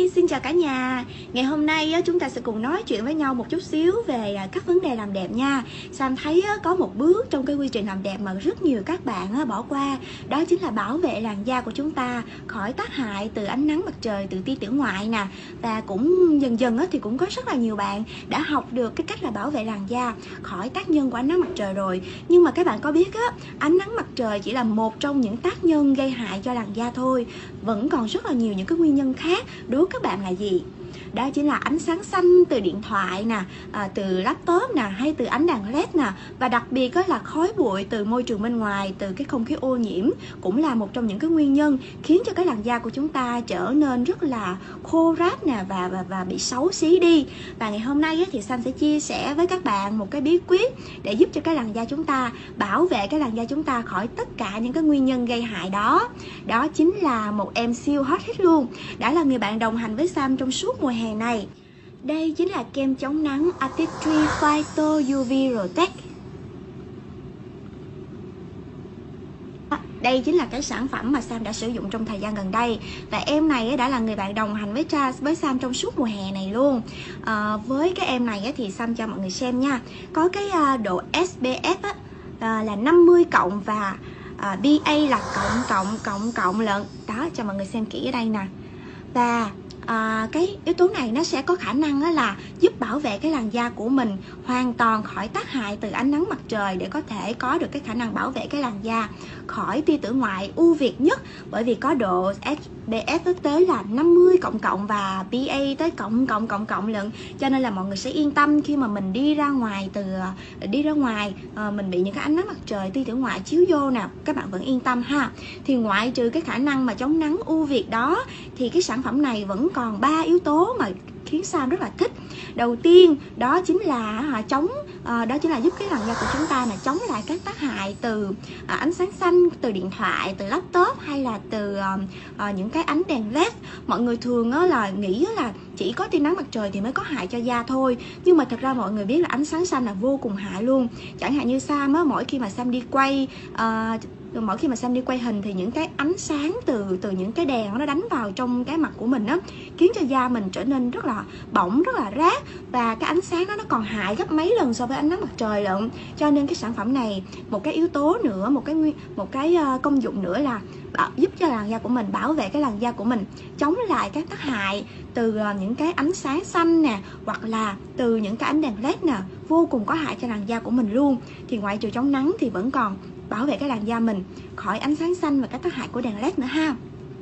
xin chào cả nhà. Ngày hôm nay chúng ta sẽ cùng nói chuyện với nhau một chút xíu về các vấn đề làm đẹp nha. Sam thấy có một bước trong cái quy trình làm đẹp mà rất nhiều các bạn bỏ qua. Đó chính là bảo vệ làn da của chúng ta khỏi tác hại từ ánh nắng mặt trời, từ tia tử ngoại nè. Và cũng dần dần thì cũng có rất là nhiều bạn đã học được cái cách là bảo vệ làn da khỏi tác nhân của ánh nắng mặt trời rồi. Nhưng mà các bạn có biết ánh nắng mặt trời chỉ là một trong những tác nhân gây hại cho làn da thôi. Vẫn còn rất là nhiều những cái nguyên nhân khác. Đố các bạn là gì? Đó chính là ánh sáng xanh từ điện thoại nè, từ laptop nè, hay từ ánh đèn led nè. Và đặc biệt là khói bụi từ môi trường bên ngoài, từ cái không khí ô nhiễm cũng là một trong những cái nguyên nhân khiến cho cái làn da của chúng ta trở nên rất là khô ráp nè, và bị xấu xí đi. Và ngày hôm nay thì Sam sẽ chia sẻ với các bạn một cái bí quyết để giúp cho cái làn da chúng ta, bảo vệ cái làn da chúng ta khỏi tất cả những cái nguyên nhân gây hại đó. Đó chính là một em siêu hot hit luôn, đã là người bạn đồng hành với Sam trong suốt mùa hè này. Đây chính là kem chống nắng Artistry Phyto UV Protect. Đây chính là cái sản phẩm mà Sam đã sử dụng trong thời gian gần đây. Và em này đã là người bạn đồng hành với Sam trong suốt mùa hè này luôn. Với cái em này thì Sam cho mọi người xem nha. Có cái độ SPF là 50 cộng và PA là cộng lận. Đó, cho mọi người xem kỹ ở đây nè. Và cái yếu tố này nó sẽ có khả năng là giúp bảo vệ cái làn da của mình hoàn toàn khỏi tác hại từ ánh nắng mặt trời, để có thể có được cái khả năng bảo vệ cái làn da khỏi tia tử ngoại ưu việt nhất, bởi vì có độ SPF tới là 50 cộng và PA tới cộng lận. Cho nên là mọi người sẽ yên tâm khi mà mình đi ra ngoài mình bị những cái ánh nắng mặt trời, tia tử ngoại chiếu vô nè, các bạn vẫn yên tâm ha. Thì ngoại trừ cái khả năng mà chống nắng ưu việt đó, thì cái sản phẩm này vẫn còn 3 yếu tố mà khiến Sam rất là thích. Đầu tiên đó chính là giúp cái làn da của chúng ta là chống lại các tác hại từ ánh sáng xanh từ điện thoại, từ laptop, hay là từ những cái ánh đèn led. Mọi người thường là nghĩ là chỉ có tia nắng mặt trời thì mới có hại cho da thôi, nhưng mà thật ra mọi người biết là ánh sáng xanh là vô cùng hại luôn. Chẳng hạn như Sam mỗi khi mà Sam đi quay hình thì những cái ánh sáng từ những cái đèn nó đánh vào trong cái mặt của mình khiến cho da mình trở nên rất là bỏng, rất là rát, và cái ánh sáng đó nó còn hại gấp mấy lần so với ánh nắng mặt trời lận. Cho nên cái sản phẩm này, một cái yếu tố nữa, một cái công dụng nữa là giúp cho làn da của mình, bảo vệ cái làn da của mình chống lại các tác hại từ những cái ánh sáng xanh nè, hoặc là từ những cái ánh đèn led nè, vô cùng có hại cho làn da của mình luôn. Thì ngoại trừ chống nắng thì vẫn còn bảo vệ cái làn da mình khỏi ánh sáng xanh và các tác hại của đèn led nữa ha.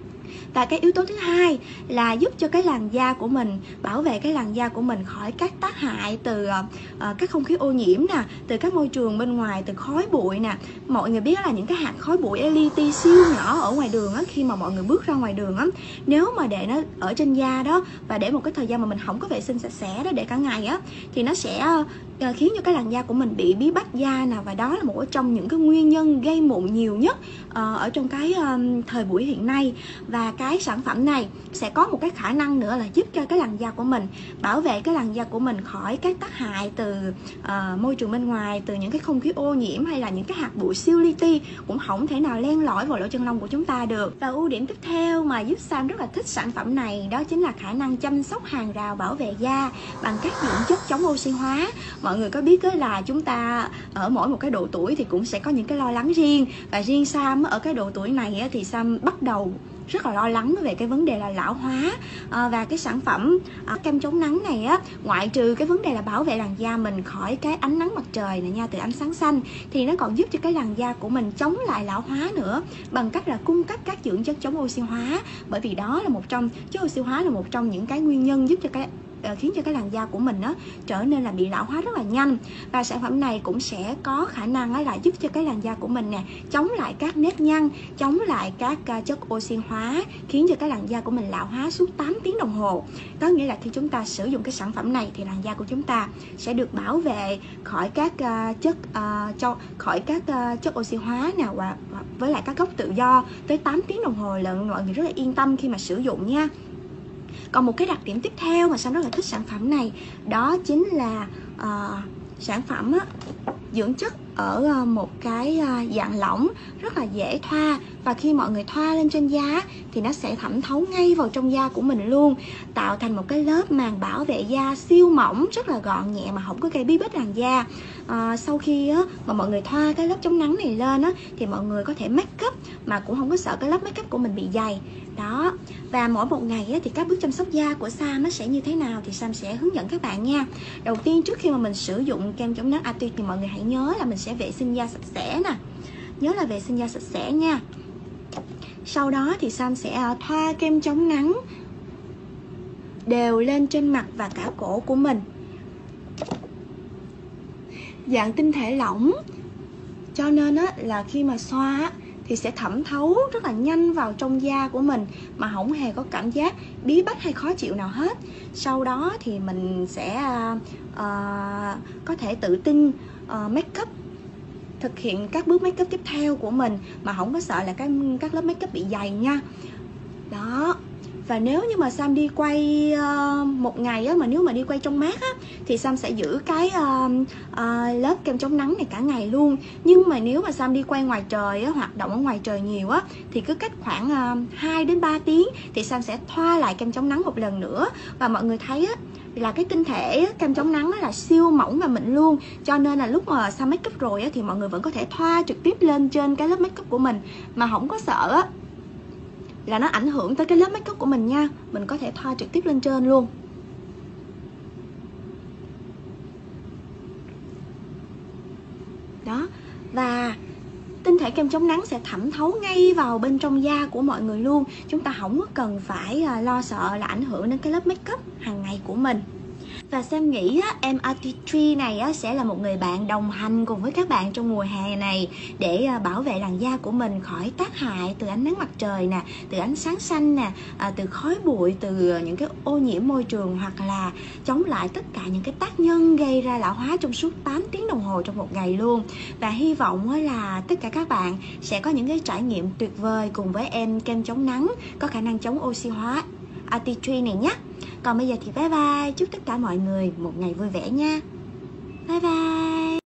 Và cái yếu tố thứ hai là giúp cho cái làn da của mình, bảo vệ cái làn da của mình khỏi các tác hại từ các không khí ô nhiễm nè, từ các môi trường bên ngoài, từ khói bụi nè. Mọi người biết là những cái hạt khói bụi li ti siêu nhỏ ở ngoài đường khi mà mọi người bước ra ngoài đường nếu mà để nó ở trên da đó, và để một cái thời gian mà mình không có vệ sinh sạch sẽ đó, để cả ngày thì nó sẽ khiến cho cái làn da của mình bị bí bách da nè. Và đó là một trong những cái nguyên nhân gây mụn nhiều nhất ở trong cái thời buổi hiện nay. Và cái sản phẩm này sẽ có một cái khả năng nữa là giúp cho cái làn da của mình, bảo vệ cái làn da của mình khỏi các tác hại từ môi trường bên ngoài, từ những cái không khí ô nhiễm, hay là những cái hạt bụi siêu li ti cũng không thể nào len lỏi vào lỗ chân lông của chúng ta được. Và ưu điểm tiếp theo mà giúp Sam rất là thích sản phẩm này, đó chính là khả năng chăm sóc hàng rào bảo vệ da bằng các dưỡng chất chống oxy hóa. Mọi người có biết là chúng ta ở mỗi một cái độ tuổi thì cũng sẽ có những cái lo lắng riêng, và riêng Sam ở cái độ tuổi này thì Sam bắt đầu rất là lo lắng về cái vấn đề là lão hóa. Và cái sản phẩm kem chống nắng này ngoại trừ cái vấn đề là bảo vệ làn da mình khỏi cái ánh nắng mặt trời này nha, từ ánh sáng xanh, thì nó còn giúp cho cái làn da của mình chống lại lão hóa nữa, bằng cách là cung cấp các dưỡng chất chống oxy hóa. Bởi vì đó là chất oxy hóa là một trong những cái nguyên nhân giúp cho khiến cho cái làn da của mình trở nên là bị lão hóa rất là nhanh. Và sản phẩm này cũng sẽ có khả năng là giúp cho cái làn da của mình nè, chống lại các nếp nhăn, chống lại các chất oxy hóa, khiến cho cái làn da của mình lão hóa suốt 8 tiếng đồng hồ. Có nghĩa là khi chúng ta sử dụng cái sản phẩm này thì làn da của chúng ta sẽ được bảo vệ khỏi các chất oxy hóa nào, và với lại các gốc tự do tới 8 tiếng đồng hồ lận. Mọi người rất là yên tâm khi mà sử dụng nha. Còn một cái đặc điểm tiếp theo mà Sam rất là thích sản phẩm này, đó chính là sản phẩm dưỡng chất ở một cái dạng lỏng rất là dễ thoa Và khi mọi người thoa lên trên da thì nó sẽ thẩm thấu ngay vào trong da của mình luôn, tạo thành một cái lớp màng bảo vệ da siêu mỏng, rất là gọn nhẹ mà không có gây bí bít làn da. Sau khi mà mọi người thoa cái lớp chống nắng này lên thì mọi người có thể make up mà cũng không có sợ cái lớp make up của mình bị dày. Đó. Và mỗi một ngày thì các bước chăm sóc da của Sam nó sẽ như thế nào thì Sam sẽ hướng dẫn các bạn nha. Đầu tiên, trước khi mà mình sử dụng kem chống nắng Ati thì mọi người hãy nhớ là mình sẽ vệ sinh da sạch sẽ nè. Nhớ là vệ sinh da sạch sẽ nha. Sau đó thì Sam sẽ thoa kem chống nắng đều lên trên mặt và cả cổ của mình, dạng tinh thể lỏng, cho nên là khi mà xoa thì sẽ thẩm thấu rất là nhanh vào trong da của mình mà không hề có cảm giác bí bách hay khó chịu nào hết. Sau đó thì mình sẽ có thể tự tin make up, thực hiện các bước make up tiếp theo của mình mà không có sợ là các lớp make up bị dày nha. Đó. Và nếu như mà Sam đi quay một ngày mà nếu mà đi quay trong mát thì Sam sẽ giữ cái lớp kem chống nắng này cả ngày luôn. Nhưng mà nếu mà Sam đi quay ngoài trời hoạt động ở ngoài trời nhiều thì cứ cách khoảng 2 đến 3 tiếng thì Sam sẽ thoa lại kem chống nắng một lần nữa. Và mọi người thấy là cái tinh thể kem chống nắng là siêu mỏng và mịn luôn, cho nên là lúc mà Sam make up rồi thì mọi người vẫn có thể thoa trực tiếp lên trên cái lớp make up của mình mà không có sợ là nó ảnh hưởng tới cái lớp make up của mình nha. Mình có thể thoa trực tiếp lên trên luôn. Đó. Và tinh thể kem chống nắng sẽ thẩm thấu ngay vào bên trong da của mọi người luôn. Chúng ta không có cần phải lo sợ là ảnh hưởng đến cái lớp make up hàng ngày của mình. Và Sam nghĩ em Artistry này sẽ là một người bạn đồng hành cùng với các bạn trong mùa hè này để bảo vệ làn da của mình khỏi tác hại từ ánh nắng mặt trời nè, từ ánh sáng xanh nè, từ khói bụi, từ những cái ô nhiễm môi trường, hoặc là chống lại tất cả những cái tác nhân gây ra lão hóa trong suốt 8 tiếng đồng hồ trong một ngày luôn. Và hy vọng là tất cả các bạn sẽ có những cái trải nghiệm tuyệt vời cùng với em kem chống nắng có khả năng chống oxy hóa Artistry này nhé. Còn bây giờ thì bye bye, chúc tất cả mọi người một ngày vui vẻ nha. Bye bye.